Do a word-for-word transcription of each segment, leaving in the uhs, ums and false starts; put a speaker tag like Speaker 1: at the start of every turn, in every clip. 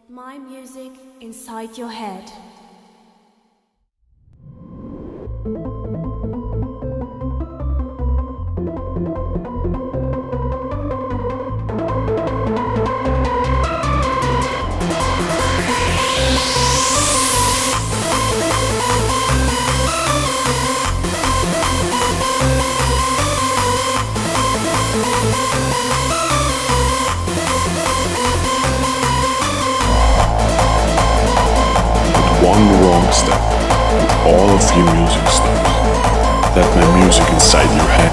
Speaker 1: Let my music inside your head.
Speaker 2: One wrong step, and all of your music stops. Let my music inside your head.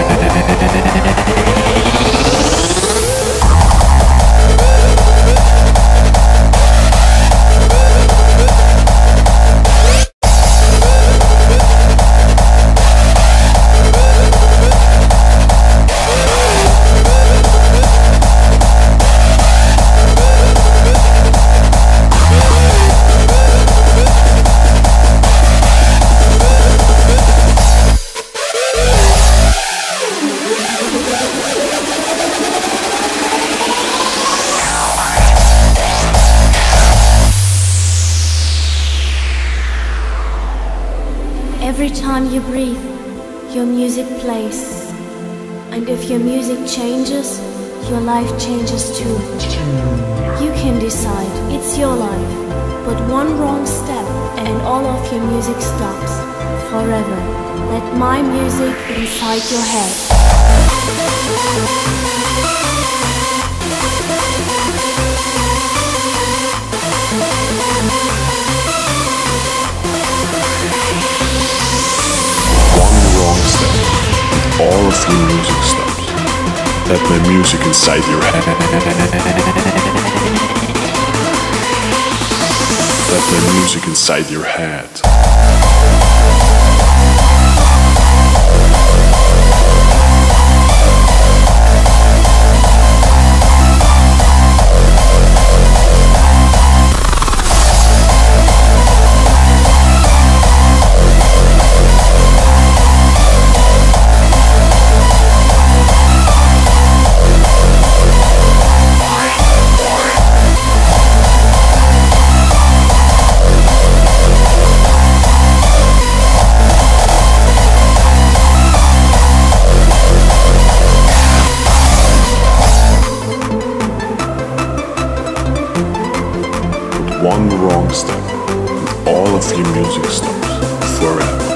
Speaker 1: Every time you breathe, your music plays. And if your music changes, your life changes too. You can decide, it's your life. But one wrong step and all of your music stops forever. Let my music inside your head.
Speaker 2: All of your music stops. Let my music inside your head. Let my music inside your head. One wrong step, and all of your music stops forever.